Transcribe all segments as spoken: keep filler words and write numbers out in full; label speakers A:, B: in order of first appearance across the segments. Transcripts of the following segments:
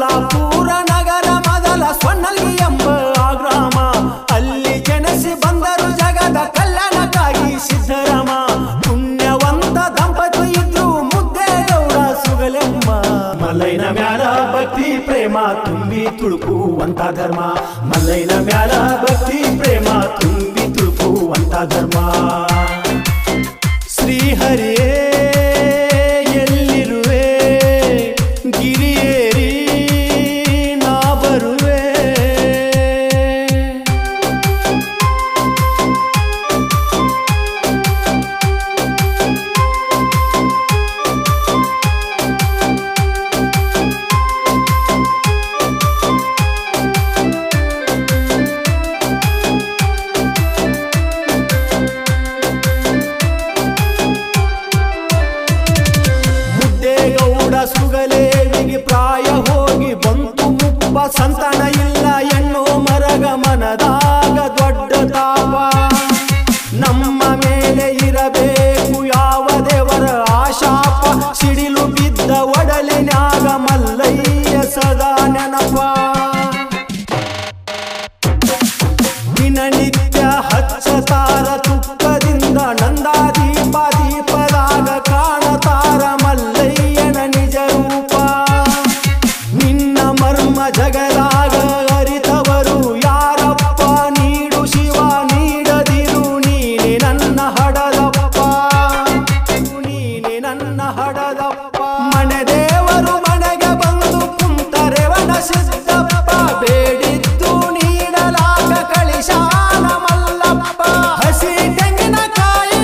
A: ಸೋಲಾಪುರ ನಗರ ಮೊದಲ ಸ್ವರ್ಣಲ್ಗಿ ಎಂಬ ಆ ಗ್ರಾಮ. ಅಲ್ಲಿ ಜನಸಿ ಬಂದರು ಜಗದ ಕಲ್ಯಾಣಕ್ಕಾಗಿ ಸಿದ್ದರಾಮ. ಪುಣ್ಯವಂತ ದಂಪತಿ ಇದ್ರು ಮುದ್ದೇಗೌಡ ಸುಗಲೆಮ್ಮ. ಮಲ್ಲಯ್ಯನ ಮ್ಯಾಲ ಭಕ್ತಿ ಪ್ರೇಮ ತುಂಬಿ ತುಳುಕುವಂತ ಧರ್ಮ. ಮಲ್ಲಯ್ಯನ ಮ್ಯಾಲ ಭಕ್ತಿ ಪ್ರೇಮ ತುಂಬಿ ತುಳುಕುವಂತ ಧರ್ಮ. ಶ್ರೀಹರಿಯೇ ಎಲ್ಲಿರುವೆ ಗಿರಿಯೇರಿ ನಾ ಬರುವೆ. ಸುಗಲೇವಿಗೆ ಪ್ರಾಯ ಹೋಗಿ ಬಂತು ಮುಪ್ಪ. ಸಂತಾನ ಇಲ್ಲ ಎಣ್ಣೋ ಮರಗ ಮನದಾಗ ದೊಡ್ಡ ತಾಪ. ನಮ್ಮ ಮೇಲೆ ಇರಬೇಕು ಯಾವ ದೇವರ ಆಶಾಪ. ಸಿಡಿಲು ಬಿದ್ದ ಒಡಲಿನ್ಯಾಗ ಮಲ್ಲಯ್ಯ ಸದಾ ನೆನಪ. ದಿನನಿತ್ಯ ಹಚ್ಚತಾರ ತುಪ್ಪದಿಂದ ನಂದಾದೀಪ. ದೀಪದಾಗ ಕಾಣತಾರ ಮಲ್ಲಯ್ಯನ ನಿಜ ರೂಪ. ನಿನ್ನ ಮರ್ಮ ಜಗದಾಗ ಅರಿತವರು ಯಾರಪ್ಪ. ನೀಡು ಶಿವ ನೀಡದಿರು ನೀನೆ ನನ್ನ ಹಡದಪ್ಪ. ನೀನೆ ನನ್ನ ಹಡದಪ್ಪ. ಮನೆ ದೇವರು ಮನೆಗೆ ಬಂದು ಕುಂತರೆವನ ಸಿದ್ದಪ್ಪ. ಬೇಡಿದ್ದು ನೀಡಲಾಗ ಕಳಿಶಾನ ಮಲ್ಲಪ್ಪ. ಹಸಿ ತೆಂಗಿನಕಾಯಿ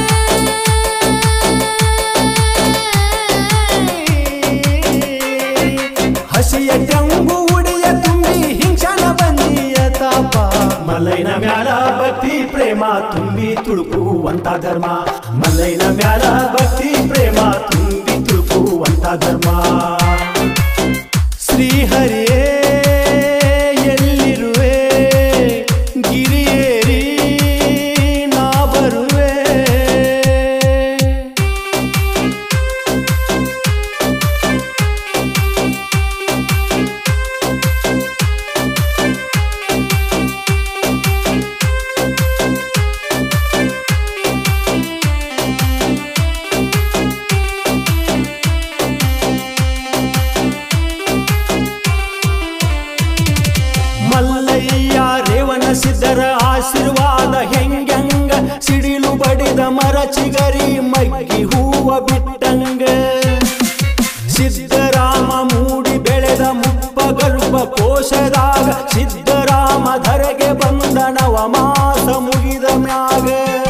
A: ಹಸಿಯ ಟಂಗು ಉಡಿಯ ತುಂಬಿ ಹಿಂಸನ ಬಂದಿಯ ತಾಪ. ಮಲ್ಲಯ್ಯನ ಮ್ಯಾಲ ಭಕ್ತಿ ಪ್ರೇಮ ತುಂಬಿ ತುಳುಕುವಂತ ಧರ್ಮ. ಮಲ್ಲಯ್ಯನ ಮ್ಯಾಲ ಭಕ್ತಿ ಪ್ರೇಮ ತುಂಬಿ ತುಳುಕುವಂತ ಧರ್ಮ. ಶ್ರೀಹರಿಯೇ ಎಲ್ಲಿರುವೆ ಗಿರಿಯೇರಿ ನಾ ಬರುವೆ. ಮಲ್ಲಯ್ಯ ರೇವಣ ಸಿದ್ದರ ಆಶೀರ್ವಾದ ಹೆಂಗಂಗ. ಸಿಡಿಲು ಬಡಿದ ಮರ ಚಿಗರಿ ಮಗ್ಗಿ ಹೂವ ಬಿಟ್ಟಂಗ. ಸಿದ್ದರಾಮ ಮೂಡಿ ಬೆಳೆದ ಮುಪ್ಪ ಗರ್ಭ ಕೋಶದಾಗ. ಸಿದ್ದರಾಮ ಧರೆಗೆ ಬಂದ ನವ ಮಾಸ ಮುಗಿದ ಮ್ಯಾಗ.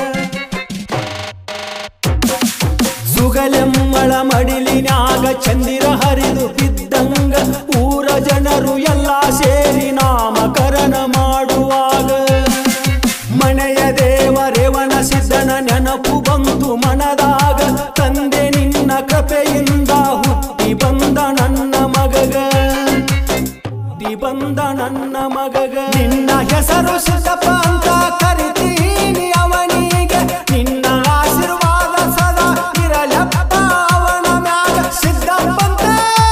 A: ಸುಗಲೆಮ್ಮಳ ಮಡಿಲಿನ್ಯಾಗ ಚಂದಿರ ಹರಿದು ಬಿದ್ದಂಗ. ಊರ ಜನರು ಎಲ್ಲ ಸೇರಿ ನಾಮಕರಣ ಮಾಡುವಾಗ. ಮನೆಯ ದೇವ ರೇವಣ ಸಿದ್ದನ ನೆನಪು ಬಂತು ಮನದಾಗ. ತಂದೆ ನಿನ್ನ ಕೃಪೆಯಿಂದ ಹುಟ್ಟಿ ಬಂದ ನನ್ನ ಮಗಗ. ಹುಟ್ಟಿ ಬಂದ ನನ್ನ ಮಗಗ. ನಿನ್ನ ಹೆಸರು ಸಿದ್ದಪ್ಪ ಅಂತ ಕರಿತೀನಿ ಅವನಿಗೆ. ನಿನ್ನ ಆಶೀರ್ವಾದ ಸದಾ ಇರಲಪ್ಪ ಅವನ ಮ್ಯಾಗ. ಸಿದ್ದಪ್ಪಂತ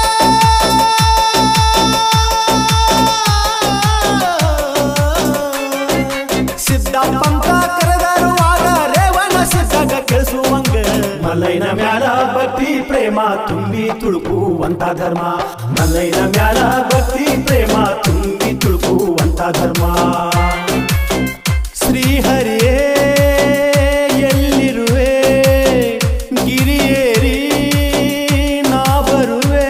A: ಸಿದ್ದಪ್ಪಂತ ಕರೆದರುವಾಗ ರೇವಣ ಸಿದ್ದಾಗ ಕೇಳಿಸುವಂಗ. ಮಲ್ಲಯ್ಯನ ಮ್ಯಾಲ ಭಕ್ತಿ ಪ್ರೇಮ ತುಂಬಿ ತುಳುಕುವಂತ ಧರ್ಮ. ಮಲ್ಲಯ್ಯನ ಮ್ಯಾಲ ಭಕ್ತಿ ಪ್ರೇಮ ತುಂಬಿ ತುಳುಕುವಂತ ಧರ್ಮ. ಶ್ರೀಹರಿಯೇ ಎಲ್ಲಿರುವೆ ಗಿರಿಯೇರಿ ನಾ ಬರುವೆ.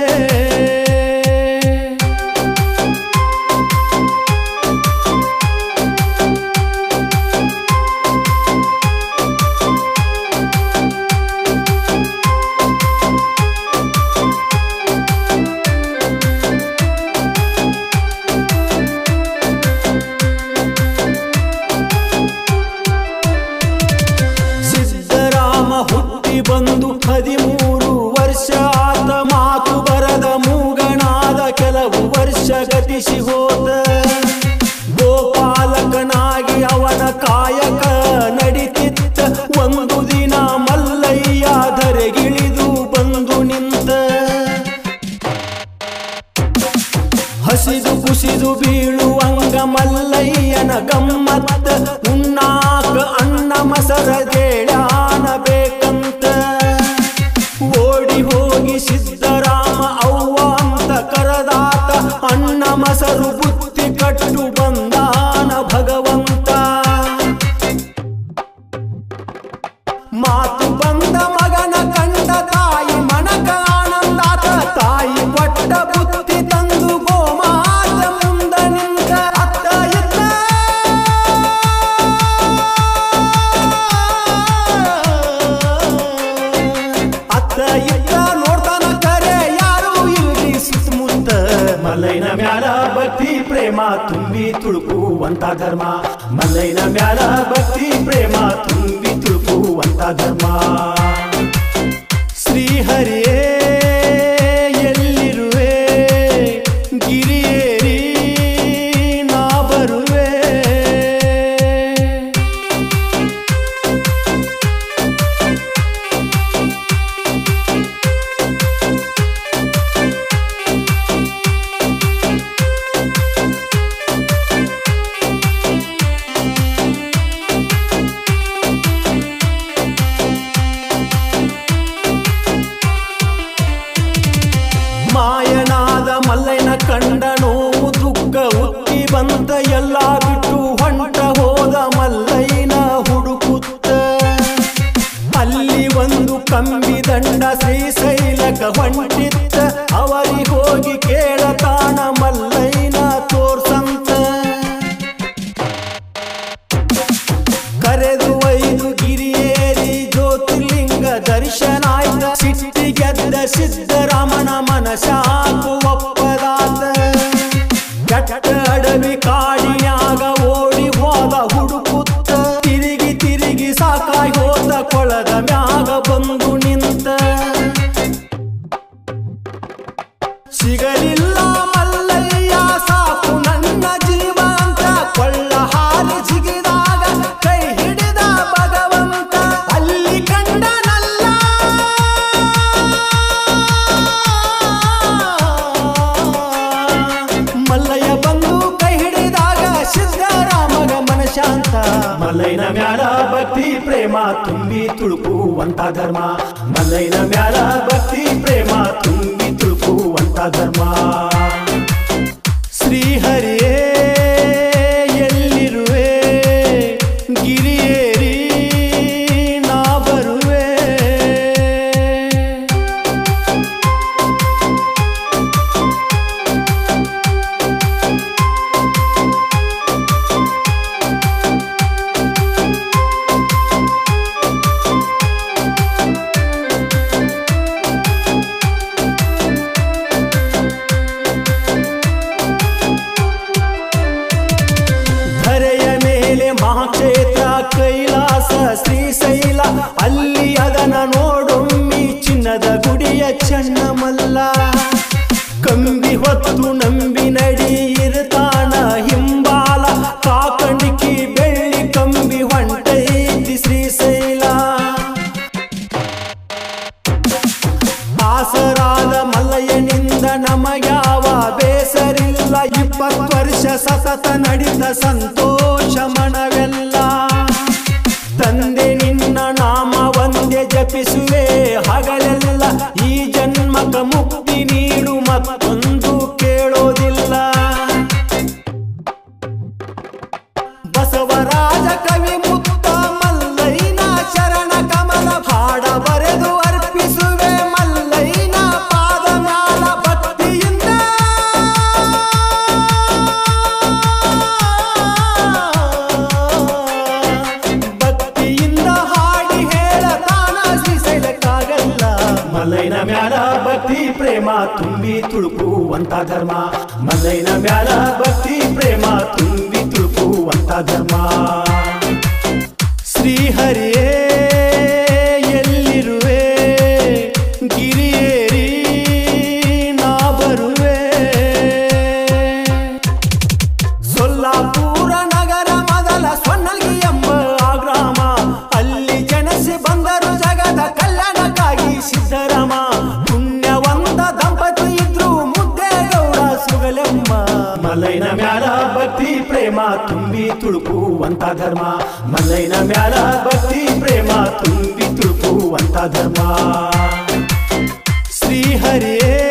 A: ಮಲ್ಲಯ್ಯನ ಗಮ್ಮತ್ತ ಉಣ್ಣಾಕ ಅಣ್ಣ ಮಸರ ಜೇಡಾನ ಬೇಕಂತ ಓಡಿ ಹೋಗಿ ಸಿದ್ದರಾಮ ಅವ್ವ ಅಂತ ಕರದಾತ ಅಣ್ಣ ಮಸರು ಬುತ್ತಿ ಕಟ್ಟು ಬಂದಾನ ಭಗವಂತ ಮಾತು ಬಂದ ಮಗನ ಕಂಡ ತಾಯಿ ಮನಕ ಆನಂದಾತ ತಾಯಿ ಕೊಟ್ಟ ಬುತ್ತಿ ತಂದು ಗೋಮಾತ ಮುಂದ ನಿಂತ ಅತ್ತ ಇತ್ತ ಅತ್ತ ಇತ್ತ ನೋಡ್ತಾನ ಕರೆ ಯಾರು ಇಲ್ಲಿ ಸುತ್ತಮುತ್ತ ಮಲ್ಲಯ್ಯನ ಮ್ಯಾಲ ಭಕ್ತಿ ಪ್ರೇಮ ತುಂಬಿ ತುಳುಕುವಂತ ಧರ್ಮ ಮಲ್ಲಯ್ಯನ ಮ್ಯಾಲ ಭಕ್ತಿ ಪ್ರೇಮ ತುಂಬಿ ತುಳುಕುವಂತ ಧರ್ಮ ಶ್ರೀಹರಿಯೇ ಎಲ್ಲಿರುವೆ ಗಿರಿಯೇರಿ ನಾ ಬರುವೆ ಮಾಯನಾದ ಮಲ್ಲಯ್ಯನ ಕಂಡ ನೋವು ದುಃಖ ಉಕ್ಕಿ ಬಂತ ಎಲ್ಲ ಬಿಟ್ಟು ಹೊಂಟ ಹೋದ ಮಲ್ಲಯ್ಯನ ಹುಡುಕುತ್ತ ಅಲ್ಲಿ ಒಂದು ಕಂಬಿ ದಂಡ ಶ್ರೀಶೈಲಕ ಹೊಂಟಿತ್ತ ಅವರಿ ಹೋಗಿ ಕೇಳತಾನ ಮಲ್ಲಯ್ಯನ ತೋರ್ಸಂತ ಕರೆದು ಒಯ್ದು ಗಿರಿಯೇರಿ ಜ್ಯೋತಿರ್ಲಿಂಗ ದರ್ಶನ ಆಯ್ತ ಸಿಟ್ಟಿಗೆದ್ದ ಸಿದ್ದರಾಮನ ಮನಸಾಕು ಒಪ್ಪದಾತ ಕೆಟ್ಟ ಅಡವಿ ಕಾಡಿಯಾಗ ಓಡಿ ಹೋದ ಹುಡುಕುತ್ತ ತಿರುಗಿ ತಿರುಗಿ ಸಾಕಾಗಿ ಹೋದ ಕೊಳದ ಮ್ಯಾಗ ಬಂದು ನಿಂತ ಸಿಗಲಿಲ್ಲ ಮಲ್ಲಯ್ಯ ಸಾಕು ನನ್ನ ಜೀವ ಅಂತ ಕೊಳ್ಳ ಹಾಲಿ ಜಿಗಿದಾಗ ಕೈ ಹಿಡಿದ ಭಗವಂತ ಅಲ್ಲಿ ಕಂಡನಲ್ಲ ಮಲ್ಲಯ್ಯ ಬಂದು ಕೈ ಹಿಡಿದಾಗ ಸಿದ್ದರಾಮಗ ಮನಶಾಂತ ಮಲ್ಲಯ್ಯನ ಮ್ಯಾಲ ಭಕ್ತಿ ಪ್ರೇಮ ತುಂಬಿ ತುಳುಕುವಂತ ಧರ್ಮ ಮಲ್ಲಯ್ಯನ ಮ್ಯಾಲ ಭಕ್ತಿ ಪ್ರೇಮ ತುಂಬಿ ತುಳುಕುವಂತ ಧರ್ಮ ಶ್ರೀಹರಿಯೇ ಎಲ್ಲಿರುವೆ ಗಿರಿಯೇರಿ ನಾ ಬರುವೆ ಮಹಾಕ್ಷೇತ್ರ ಕೈಲಾಸ ಶ್ರೀಶೈಲ ಅಲ್ಲಿ ಅದನ ನೋಡೊಮ್ಮಿ ಚಿನ್ನದ ಗುಡಿಯ ಚೆನ್ನಮಲ್ಲ ಕಂಬಿ ಹೊತ್ತು ನಂಬಿ ನಡಿ ಇರ್ತಾನ ಹಿಂಬಾಲ ಕಾಕಂಡಿಕಿ ಬೆಳ್ಳಿ ಕಂಬಿ ಹೊಂಟೈತಿ ಶ್ರೀಶೈಲ ಆಸರಾದ ಮಲ್ಲಯ್ಯನಿಂದ ನಮಗ್ಯಾವ ಬೇಸರಿಲ್ಲ ಇಪ್ಪತ್ತು ವರ್ಷ ಸತತ ನಡೆದ ಸಂತೋಷ ಮನವೆಲ್ಲ ತಂದೆ ನಿನ್ನ ನಾಮ ಒಂದೇ ಜಪಿಸುವೆ ಹಗಲೆಲ್ಲ ಈ ಜನ್ಮಕ ಮುಕ್ತಿ ನೀಡು ಮತ್ತೊಂದು ಕೇಳೋದಿಲ್ಲ ಬಸವರಾಜ ಕವಿ ಮುತ್ತ ಮಲ್ಲಯ್ಯನ ಶರಣ ಕಮಲ ಹಾಡ ಬರೆದು ಅರ್ಪಿಸುವೆ ಮಲ್ಲಯ್ಯನ ಪಾದ ಮ್ಯಾಲ ಭಕ್ತಿಯಿಂದ ಭಕ್ತಿಯಿಂದ ಹಾಡಿ ಹೇಳತಾನ ಶ್ರೀಶೈಲಕ್ಕಾಗಲ್ಲ ಮಲ್ಲಯ್ಯನ ಮ್ಯಾಲ ಭಕ್ತಿ ಪ್ರೇಮ ತುಂಬಿ ತುಳುಕುವಂತ ಧರ್ಮ ಮಲ್ಲಯ್ಯನ ಮ್ಯಾಲ ಭಕ್ತಿ ಪ್ರೇಮ ತುಂಬಿ ತುಳುಕುವಂತ ಧರ್ಮ ಶ್ರೀಹರಿಯೇ ಎಲ್ಲಿರುವೆ ಗಿರಿಯೇರಿ ನಾ ಬರುವೆ ಸೊಲ್ಲಾಪುರ ನಗರ ಮೊದಲ ಸೊನ್ನಲ್ಗಿ ಎಂಬ ಆ ಗ್ರಾಮ ಅಲ್ಲಿ ಜನಸಿ ಬಂದರು ಜಗದ ಕಲ್ಯಾಣಕ್ಕಾಗಿ ಸಿದ್ದರಾಮ ಪುಣ್ಯವಂತ ದಂಪತಿ ಇದ್ರು ಮುದ್ದೇಗೌಡ ಸುಗಲೆಮ್ಮ ಮಲ್ಲಯ್ಯನ ಮ್ಯಾಲ ಭಕ್ತಿ ಪ್ರೇಮ ತುಂಬಿ ತುಳುಕುವಂತ ಧರ್ಮ ಮಲ್ಲಯ್ಯನ ಮ್ಯಾಲ ಭಕ್ತಿ ಪ್ರೇಮ ತುಂಬಿ ತುಳುಕುವಂತ ಧರ್ಮ ಶ್ರೀ ಹರಿಯೇ